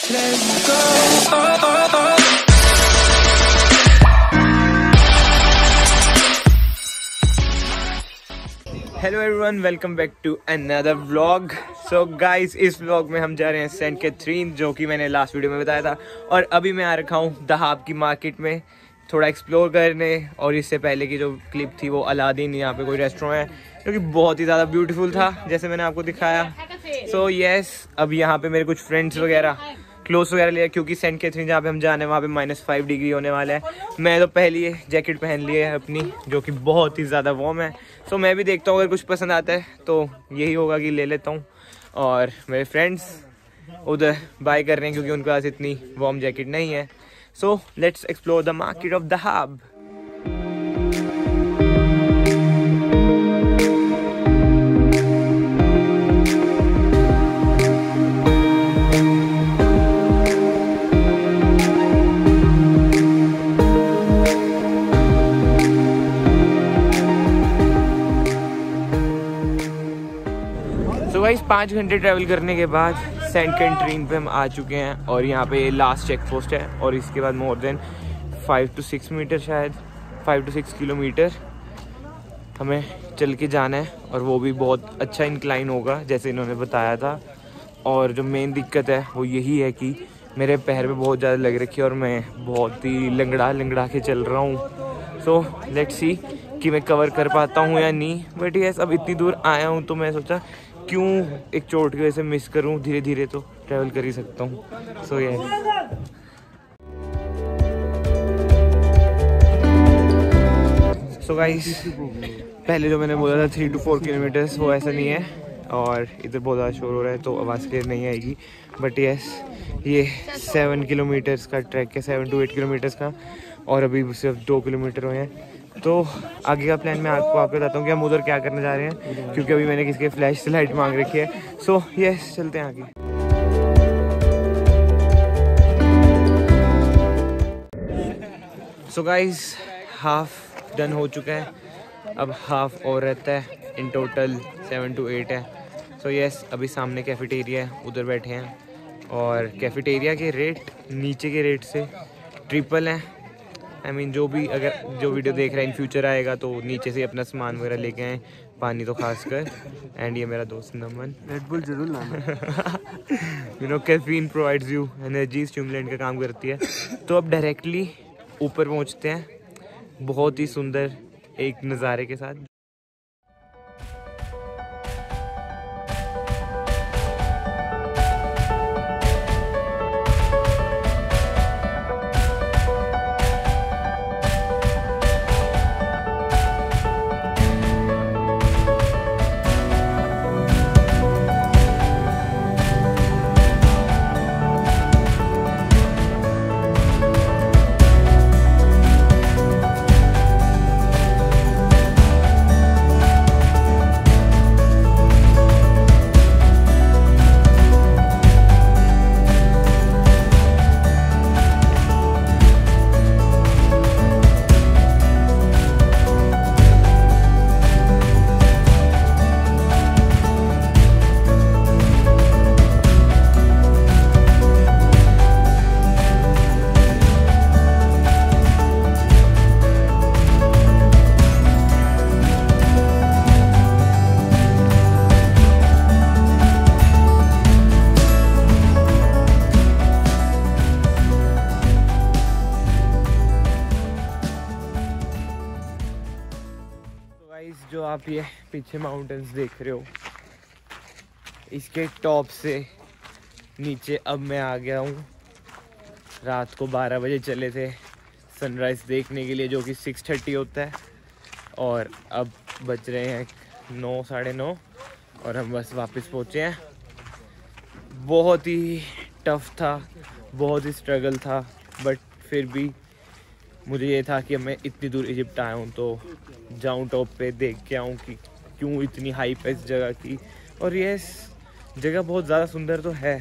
Hello everyone, welcome back to another vlog. So guys, इस vlog में हम जा रहे हैं सेंट कैथरीन, जो कि मैंने लास्ट वीडियो में बताया था। और अभी मैं आ रखा हूँ दहाब की मार्केट में थोड़ा एक्सप्लोर करने। और इससे पहले की जो क्लिप थी वो अलादीन, यहाँ पे कोई रेस्टोरेंट है जो कि बहुत ही ज़्यादा ब्यूटीफुल था, जैसे मैंने आपको दिखाया। सो यस, अब यहाँ पे मेरे कुछ फ्रेंड्स वगैरह क्लोथ्स वगैरह लिया, क्योंकि सेंट कैथरीन जहाँ पे हम जाने वहाँ पे -5 डिग्री होने वाला है। मैं तो पहले ही जैकेट पहन ली है अपनी, जो कि बहुत ही ज़्यादा वार्म है। सो मैं भी देखता हूँ, अगर कुछ पसंद आता है तो यही होगा कि ले लेता हूँ। और मेरे फ्रेंड्स उधर बाय कर रहे हैं, क्योंकि उनके पास इतनी वार्म जैकेट नहीं है। So let's explore the market of Dahab. तो गाइस 5 घंटे ट्रैवल करने के बाद सेंट कैथरीन पे हम आ चुके हैं। और यहाँ पे लास्ट चेक पोस्ट है। और इसके बाद मोर देन 5 to 6 मीटर, शायद 5 to 6 किलोमीटर हमें चल के जाना है। और वो भी बहुत अच्छा इंक्लाइन होगा, जैसे इन्होंने बताया था। और जो मेन दिक्कत है वो यही है कि मेरे पैर पे बहुत ज़्यादा लग रखी है और मैं बहुत ही लंगड़ा के चल रहा हूँ। सो लेट्स सी कि मैं कवर कर पाता हूँ या नहीं। बट यस, अब इतनी दूर आया हूँ तो मैं सोचा क्यों एक चोट की वजह से मिस करूं, धीरे धीरे तो ट्रैवल कर ही सकता हूं। सो ये सो गाइस, पहले जो मैंने बोला था 3 to 4 किलोमीटर्स, वो ऐसा नहीं है। और इधर बहुत ज़्यादा शोर हो रहा है तो आवाज़ क्लियर नहीं आएगी। बट यस, ये 7 किलोमीटर्स का ट्रैक है, 7 to 8 किलोमीटर्स का। और अभी सिर्फ 2 किलोमीटर हुए हैं। तो आगे का प्लान मैं आपको बताता हूँ कि हम उधर क्या करने जा रहे हैं, क्योंकि अभी मैंने किसी के फ्लैश से लाइट मांग रखी है। सो यस, चलते हैं आगे। सो गाइस, हाफ डन हो चुका है, अब हाफ और रहता है। इन टोटल 7 to 8 है। सो यस, अभी सामने कैफेटेरिया है, उधर बैठे हैं। और कैफेटेरिया के रेट नीचे के रेट से ट्रिपल हैं। I mean, जो भी अगर जो वीडियो देख रहा है इन फ्यूचर आएगा तो नीचे से अपना सामान वगैरह लेके आए, पानी तो खासकर। एंड ये मेरा दोस्त नमन, रेड बुल जरूर लाना। You know, caffeine provides you energy, stimulant का काम करती है। तो अब डायरेक्टली ऊपर पहुंचते हैं, बहुत ही सुंदर एक नज़ारे के साथ। जो आप ये पीछे माउंटेन्स देख रहे हो, इसके टॉप से नीचे अब मैं आ गया हूँ। रात को 12 बजे चले थे सनराइज़ देखने के लिए, जो कि 6:30 होता है। और अब बज रहे हैं 9, 9:30 और हम बस वापस पहुँचे हैं। बहुत ही टफ था, बहुत ही स्ट्रगल था, बट फिर भी मुझे ये था कि मैं इतनी दूर इजिप्ट आया हूँ तो जाऊँ टॉप पे, देख के आऊँ कि क्यों इतनी हाइप है इस जगह की। और ये जगह बहुत ज़्यादा सुंदर तो है,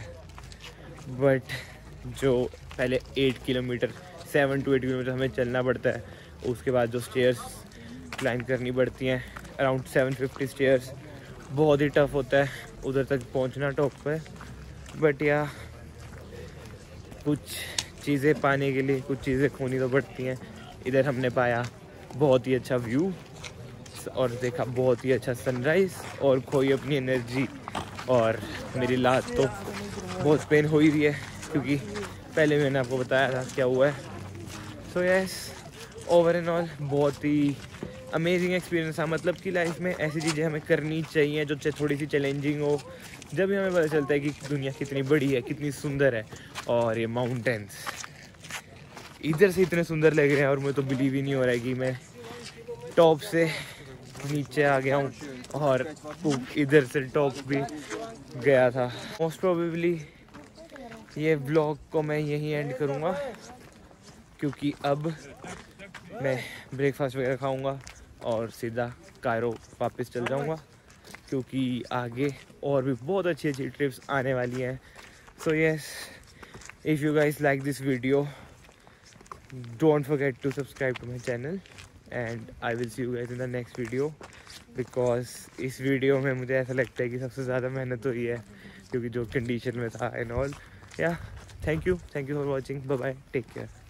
बट जो पहले 8 किलोमीटर 7 to 8 किलोमीटर हमें चलना पड़ता है, उसके बाद जो स्टेयर्स क्लाइंब करनी पड़ती हैं, अराउंड 750 स्टेयर्स, बहुत ही टफ होता है उधर तक पहुंचना टॉप पे। बट या कुछ चीज़ें पाने के लिए कुछ चीज़ें खोनी तो पड़ती हैं। इधर हमने पाया बहुत ही अच्छा व्यू और देखा बहुत ही अच्छा सनराइज़ और खोई अपनी एनर्जी। और मेरी लात तो बहुत पेन हो ही रही है क्योंकि पहले मैंने आपको बताया था क्या हुआ है। So yes, over and all बहुत ही अमेजिंग एक्सपीरियंस था। मतलब कि लाइफ में ऐसी चीज़ें हमें करनी चाहिए जो थोड़ी सी चैलेंजिंग हो, जब भी हमें पता चलता है कि दुनिया कितनी बड़ी है, कितनी सुंदर है। और ये माउंटेन्स इधर से इतने सुंदर लग रहे हैं और मुझे तो बिलीव ही नहीं हो रहा है कि मैं टॉप से नीचे आ गया हूँ और इधर से टॉप भी गया था। मोस्ट प्रोबेबली ये व्लॉग को मैं यहीं एंड करूँगा क्योंकि अब मैं ब्रेकफास्ट वगैरह खाऊंगा और सीधा कायरो वापस चल जाऊंगा क्योंकि आगे और भी बहुत अच्छी अच्छी ट्रिप्स आने वाली हैं। So yes, if you guys like this video don't forget to subscribe to my channel and I will see you guys in the next video. Because इस वीडियो में मुझे ऐसा लगता है कि सबसे ज़्यादा मेहनत हुई है क्योंकि जो कंडीशन में था and all. Yeah thank you for watching, bye bye, take care.